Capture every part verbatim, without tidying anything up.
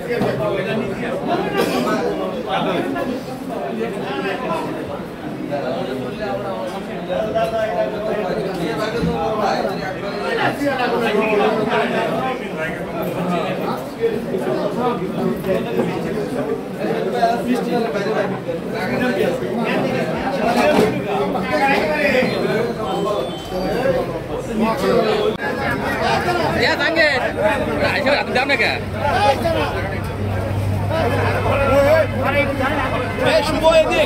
Ya tanggit. Ayo aku jam nak ke? Eh, semua ini.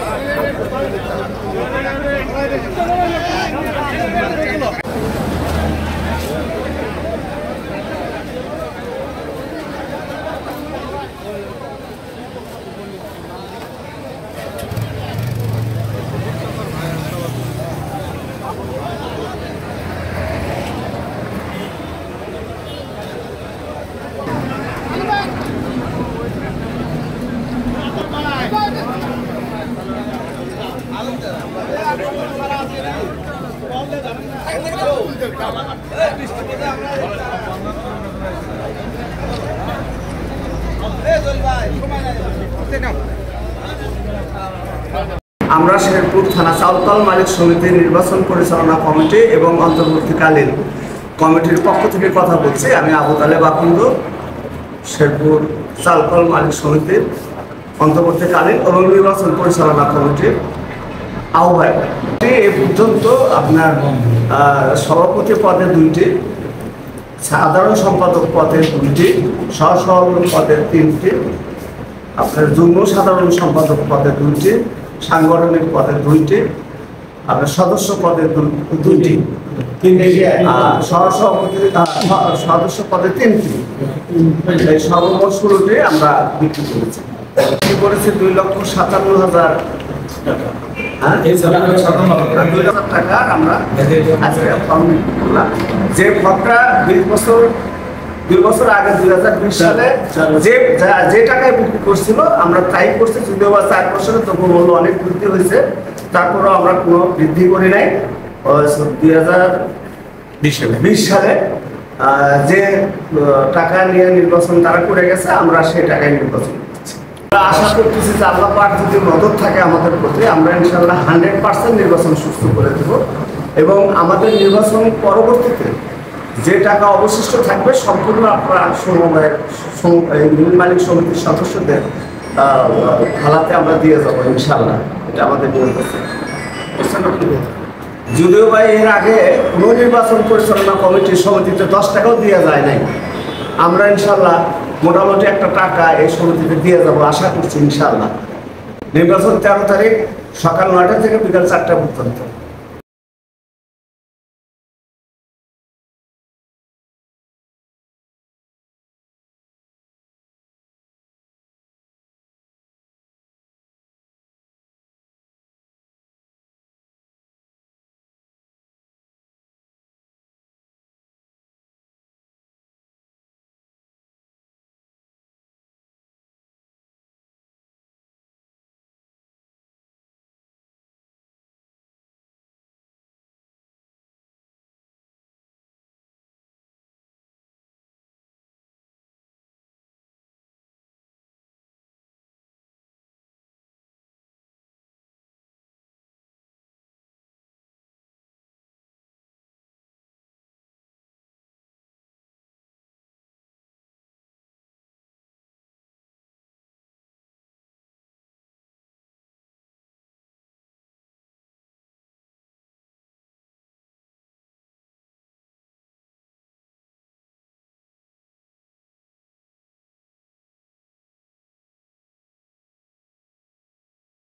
আমরা শেরপুর থানা চাউলকল মালিক সমিতির নির্বাচন পরিচালনা কমিটি এবং অন্তর্বর্তীকালীন কমিটির পক্ষ থেকে কথা বলছি। আমি আবু তালেব আখন্দ, শেরপুর চাউলকল মালিক সমিতির অন্তর্বর্তীকালীন এবং নির্বাচন পরিচালনা কমিটির আহ্বায়ক। এ পর্যন্ত আপনার সভাপতি পদে দুইটি, সাধারণ সম্পাদক পদে দুইটি, সহসভাপতি পদে তিনটি, আপনার যুগ্ম সাধারণ সম্পাদক পদে দুইটি, সাংগঠনিক পদে দুইটি, আপনার সদস্য পদে দুইটি, সহসভাপতি সদস্য পদে তিনটি, এই সর্বমোট ষোলোটি আমরা বিক্রি করেছি। বিক্রি করেছি দুই লক্ষ সাতান্ন হাজার টাকা। আমরা যে ফর্মটা বিশ বছর দুই বছর আগে দুই হাজার বিশ সালে যে যে টাকায় বিক্রি করছিল আমরা তাই করছি, যদিও বা চার বছরে তবু মূল্য অনেক বৃদ্ধি হয়েছে, তারপরেও আমরা কোনো বৃদ্ধি করি নাই। দুই হাজার বিশ সালে যে টাকা নিয়ে নির্বাচন তারা করে গেছে, আমরা সেই টাকায় নির্বাচন করছি। আমরা আশা করতেছি যে আল্লাহ পাক যদি নজর থাকে আমাদের প্রতি, আমরা ইনশাআল্লাহ হান্ড্রেড পার্সেন্ট নির্বাচন সুস্থ করে দেব এবং আমাদের নির্বাচন পরবর্তীতে যে টাকা অবশিষ্ট থাকবে সম্পূর্ণ আপনারা সমবায়ের মিল মালিক সমিতির সদস্যদের হালাতে আমরা দিয়ে যাবো ইনশাআল্লাহ। এটা আমাদের নিয়ম আছে। যদিও ভাই এর আগে কোনো নির্বাচন পরিচালনা কমিটির সমিতিতে দশ টাকাও দেওয়া যায় নাই, আমরা ইনশাআল্লাহ মোটামুটি একটা টাকা এই সমিতিতে দিয়ে যাবো আশা করছি ইনশাআল্লাহ। নির্বাচন তেরো তারিখ সকাল নয়টা থেকে বিকাল চারটা পর্যন্ত।